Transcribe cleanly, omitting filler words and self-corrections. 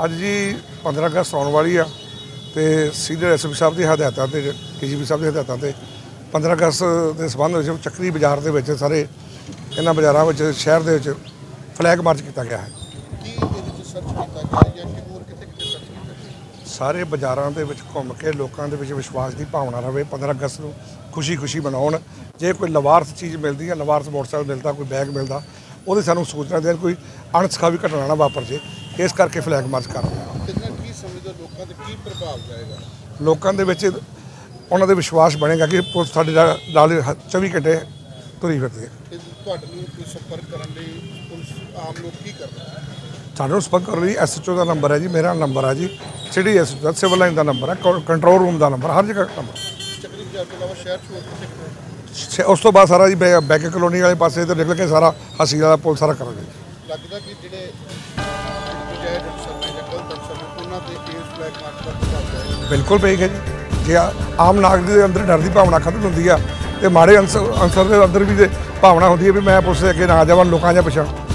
ਅੱਜ ਜੀ 15 ਅਗਸਤ ਆਉਣ ਵਾਲੀ ਆ ਤੇ ਸੀਨੀਅਰ ਐਸਪੀ ਸਾਹਿਬ ਦੀ ਹਦਾਇਤਾਂ ਤੇ ਡੀਜੀਪੀ ਸਾਹਿਬ ਦੀ ਹਦਾਇਤਾਂ ਤੇ 15 ਅਗਸਤ ਦੇ ਸੰਬੰਧ ਵਿੱਚ ਚੱਕਰੀ ਬਾਜ਼ਾਰ ਦੇ ਵਿੱਚ ਸਾਰੇ ਇਹਨਾਂ ਬਾਜ਼ਾਰਾਂ ਵਿੱਚ ਸ਼ਹਿਰ ਦੇ ਵਿੱਚ ਫਲੈਗ ਮਾਰਚ ਕੀਤਾ ਗਿਆ ਹੈ। ਕੀ ਇਹਦੇ ਵਿੱਚ ਸਰਚ ਕੀਤਾ ਗਿਆ ਜਾਂ ਕਿ ਹੋਰ ਕਿਤੇ ਸਰਚ ਕੀਤਾ ਗਿਆ? ਸਾਰੇ ਬਾਜ਼ਾਰਾਂ ਦੇ ਵਿੱਚ ਘੁੰਮ ਕੇ ਲੋਕਾਂ ਦੇ ਵਿੱਚ ਵਿਸ਼ਵਾਸ ਦੀ ਭਾਵਨਾ ਰਵੇ। 15 ਅਗਸਤ ਨੂੰ ਖੁਸ਼ੀ ਮਨਾਉਣ। ਜੇ ਕੋਈ ਲਵਾਰਸ ਚੀਜ਼ ਮਿਲਦੀ ਹੈ, ਲਵਾਰਸ ਮੋਟਰਸਾਈਕਲ ਮਿਲਦਾ, ਕੋਈ ਬੈਗ ਮਿਲਦਾ, ਉਹਦੇ ਸਾਨੂੰ ਸੂਚਨਾ ਦੇਣ, ਕੋਈ ਅਣਸਖਾਵੀ ਘਟਨਾ ਨਾ ਵਾਪਰ ਜੇ, ਇਸ ਕਰਕੇ ਫਲੈਗ ਮਾਰਚ ਕਰ ਰਹੇ ਹਾਂ। ਕਿੰਨਾ ਕੀ ਸਮਝਦੇ ਲੋਕਾਂ ਤੇ ਕੀ ਪ੍ਰਭਾਵ ਜਾਏਗਾ? ਲੋਕਾਂ ਦੇ ਵਿੱਚ ਉਹਨਾਂ ਦੇ ਵਿਸ਼ਵਾਸ ਬਣੇਗਾ ਕਿ ਪੁਲਿਸ ਸਾਡੇ ਨਾਲ 24 ਘੰਟੇ ਤੁਰੀ ਫਿਰਦੀ ਹੈ। ਤੁਹਾਡੇ ਨੂੰ ਕੋਈ ਸੰਪਰਕ ਕਰਨ ਲਈ ਪੁਲਿਸ ਆਮ ਲੋਕ ਕੀ ਕਰ ਰਹੇ ਹਨ? ਸਾਨੂੰ ਸੰਪਰਕ ਕਰਨ ਲਈ SHO ਦਾ ਨੰਬਰ ਹੈ ਜੀ, ਮੇਰਾ ਨੰਬਰ ਹੈ ਜੀ, ਸਿਟੀ SHO ਦਾ, ਸਿਵਲ ਲਾਈਨ ਦਾ ਨੰਬਰ ਹੈ, ਕੰਟਰੋਲ ਰੂਮ ਦਾ ਨੰਬਰ, ਹਰ ਜਗ੍ਹਾ ਨੰਬਰ। ਚੱਕਰੀ ਬਾਜ਼ਾਰ ਤੋਂ ਇਲਾਵਾ ਸ਼ਹਿਰ 'ਚ ਹੋਰ ਕਿਤੇ? ਉਸ ਤੋਂ ਬਾਅਦ ਸਾਰਾ ਜੀ ਬੈਕ ਕਲੋਨੀ ਵਾਲੇ ਪਾਸੇ ਤੇ ਨਿਕਲ ਕੇ ਸਾਰਾ ਹਸੀ ਵਾਲਾ ਪੁਲ ਸਾਰਾ ਕਰਾਂਗੇ। ਲੱਗਦਾ ਕਿ ਜਿਹੜੇ ਬਜਾਏ ਅਨਸਰ ਨੇ ਜਾਂ ਗਲਤ ਅਨਸਰ ਨੇ ਉਹਨਾਂ ਤੇ ਇਸ ਫਲੈਗ ਮਾਰਚ ਦਾ ਪ੍ਰਭਾਵ ਜਾਏਗਾ? ਬਿਲਕੁਲ ਪਏਗਾ ਜੀ। ਜੇ ਆਮ ਨਾਗਰਿਕ ਦੇ ਅੰਦਰ ਡਰ ਦੀ ਭਾਵਨਾ ਖਤਮ ਹੁੰਦੀ ਆ ਤੇ ਮਾੜੇ ਅਨਸਰ ਦੇ ਅੰਦਰ ਵੀ ਭਾਵਨਾ ਹੁੰਦੀ ਹੈ ਵੀ ਮੈਂ ਪੁਲਿਸ ਦੇ ਅੱਗੇ ਨਾ ਜਾਵਾਂ, ਲੋਕਾਂ ਜਾਂ ਪਿਛਾਂ।